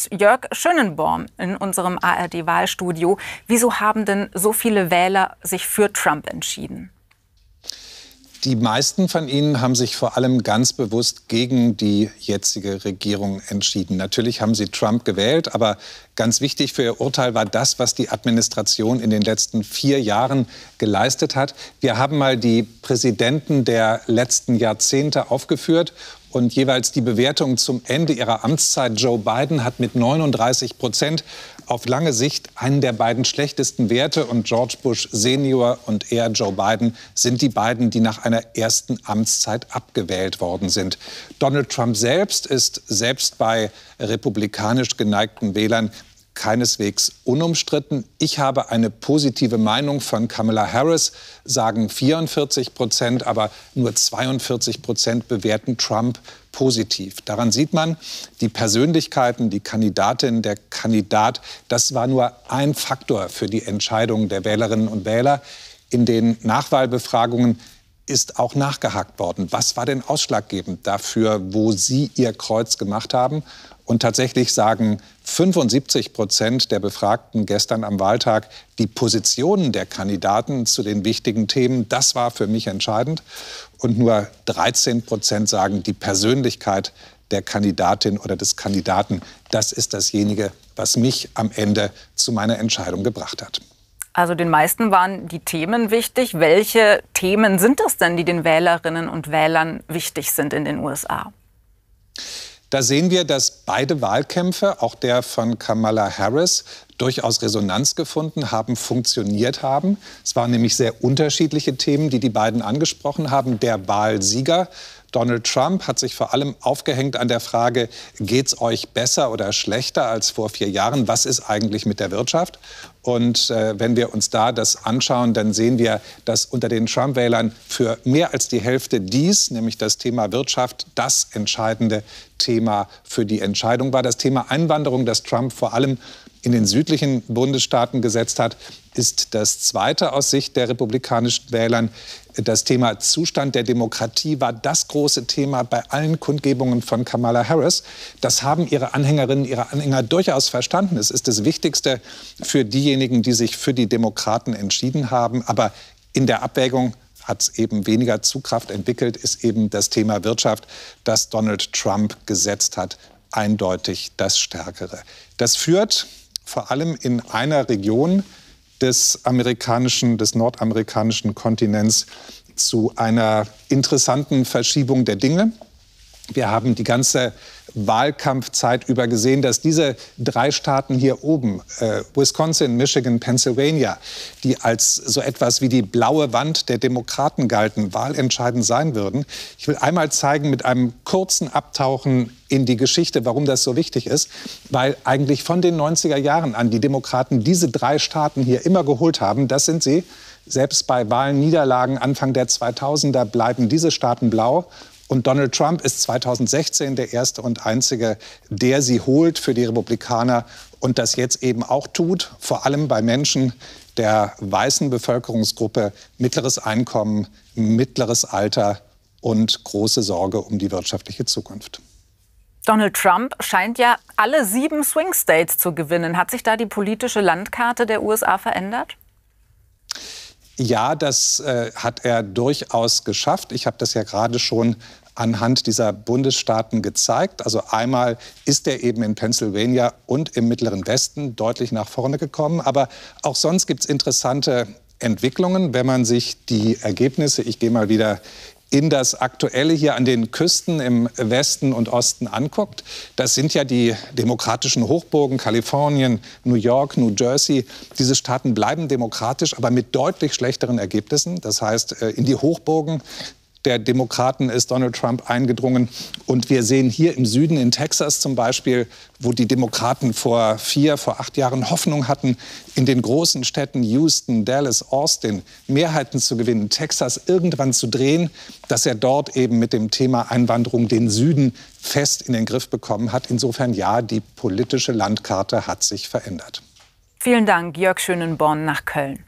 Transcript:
ist Jörg Schönenborn in unserem ARD-Wahlstudio. Wieso haben denn so viele Wähler sich für Trump entschieden? Die meisten von ihnen haben sich vor allem ganz bewusst gegen die jetzige Regierung entschieden. Natürlich haben sie Trump gewählt, aber ganz wichtig für ihr Urteil war das, was die Administration in den letzten 4 Jahren geleistet hat. Wir haben mal die Präsidenten der letzten Jahrzehnte aufgeführt und jeweils die Bewertung zum Ende ihrer Amtszeit. Joe Biden hat mit 39% auf lange Sicht einen der beiden schlechtesten Werte und George Bush Senior und er, Joe Biden, sind die beiden, die nach einer ersten Amtszeit abgewählt worden sind. Donald Trump selbst ist selbst bei republikanisch geneigten Wählern keineswegs unumstritten. Ich habe eine positive Meinung von Kamala Harris, sagen 44%, aber nur 42% bewerten Trump positiv. Daran sieht man, die Persönlichkeiten, die Kandidatin, der Kandidat, das war nur ein Faktor für die Entscheidung der Wählerinnen und Wähler. In den Nachwahlbefragungen ist auch nachgehakt worden. Was war denn ausschlaggebend dafür, wo Sie Ihr Kreuz gemacht haben? Und tatsächlich sagen 75% der Befragten gestern am Wahltag, die Positionen der Kandidaten zu den wichtigen Themen, das war für mich entscheidend. Und nur 13% sagen, die Persönlichkeit der Kandidatin oder des Kandidaten, das ist dasjenige, was mich am Ende zu meiner Entscheidung gebracht hat. Also den meisten waren die Themen wichtig. Welche Themen sind das denn, die den Wählerinnen und Wählern wichtig sind in den USA? Da sehen wir, dass beide Wahlkämpfe, auch der von Kamala Harris, durchaus Resonanz gefunden haben, funktioniert haben. Es waren nämlich sehr unterschiedliche Themen, die die beiden angesprochen haben. Der Wahlsieger Donald Trump hat sich vor allem aufgehängt an der Frage, geht's euch besser oder schlechter als vor 4 Jahren? Was ist eigentlich mit der Wirtschaft? Und wenn wir uns da das anschauen, dann sehen wir, dass unter den Trump-Wählern für mehr als die Hälfte dies, nämlich das Thema Wirtschaft, das entscheidende Thema für die Entscheidung war. Das Thema Einwanderung, das Trump vor allem in den südlichen Bundesstaaten gesetzt hat, ist das zweite aus Sicht der republikanischen Wählern. Das Thema Zustand der Demokratie war das große Thema bei allen Kundgebungen von Kamala Harris. Das haben ihre Anhängerinnen, ihre Anhänger durchaus verstanden. Es ist das Wichtigste für diejenigen, die sich für die Demokraten entschieden haben. Aber in der Abwägung hat es eben weniger Zugkraft entwickelt, ist eben das Thema Wirtschaft, das Donald Trump gesetzt hat, eindeutig das Stärkere. Das führt vor allem in einer Region des nordamerikanischen Kontinents zu einer interessanten Verschiebung der Dinge. Wir haben die ganze Wahlkampfzeit über gesehen, dass diese 3 Staaten hier oben, Wisconsin, Michigan, Pennsylvania, die als so etwas wie die blaue Wand der Demokraten galten, wahlentscheidend sein würden. Ich will einmal zeigen mit einem kurzen Abtauchen in die Geschichte, warum das so wichtig ist, weil eigentlich von den 90er Jahren an die Demokraten diese 3 Staaten hier immer geholt haben. Das sind sie. Selbst bei Wahlniederlagen Anfang der 2000er bleiben diese Staaten blau. Und Donald Trump ist 2016 der erste und einzige, der sie holt für die Republikaner und das jetzt eben auch tut, vor allem bei Menschen der weißen Bevölkerungsgruppe, mittleres Einkommen, mittleres Alter und große Sorge um die wirtschaftliche Zukunft. Donald Trump scheint ja alle 7 Swing States zu gewinnen. Hat sich da die politische Landkarte der USA verändert? Ja, das hat er durchaus geschafft. Ich habe das ja gerade schon anhand dieser Bundesstaaten gezeigt. Also einmal ist er eben in Pennsylvania und im Mittleren Westen deutlich nach vorne gekommen. Aber auch sonst gibt es interessante Entwicklungen, wenn man sich die Ergebnisse, ich gehe mal wieder in das Aktuelle hier an den Küsten im Westen und Osten anguckt. Das sind ja die demokratischen Hochburgen, Kalifornien, New York, New Jersey. Diese Staaten bleiben demokratisch, aber mit deutlich schlechteren Ergebnissen. Das heißt, in die Hochburgen der Demokraten ist Donald Trump eingedrungen. Und wir sehen hier im Süden, in Texas zum Beispiel, wo die Demokraten vor 8 Jahren Hoffnung hatten, in den großen Städten Houston, Dallas, Austin Mehrheiten zu gewinnen, Texas irgendwann zu drehen, dass er dort eben mit dem Thema Einwanderung den Süden fest in den Griff bekommen hat. Insofern ja, die politische Landkarte hat sich verändert. Vielen Dank, Jörg Schönenborn nach Köln.